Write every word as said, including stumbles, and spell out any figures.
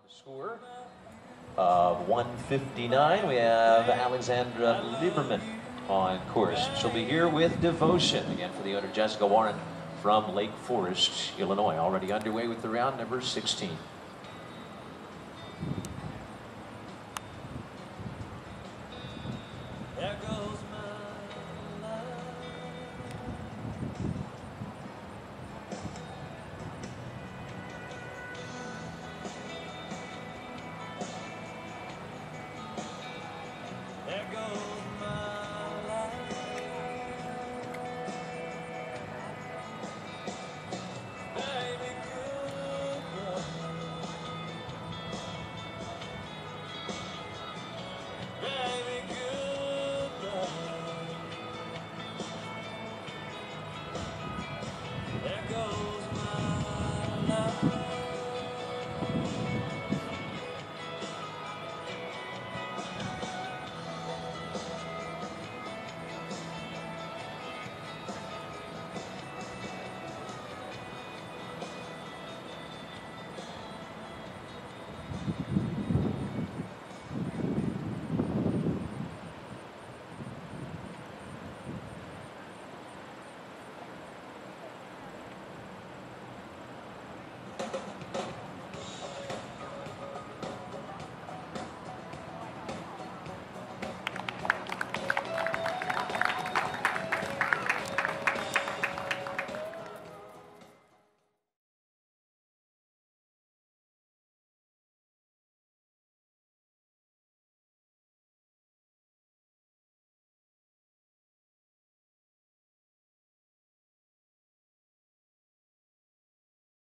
Score of one fifty-nine. We have Alexandra Lieberman on course. She'll be here with Devotion, again for the owner Jessica Warren from Lake Forest, Illinois. Already underway with the round number sixteen.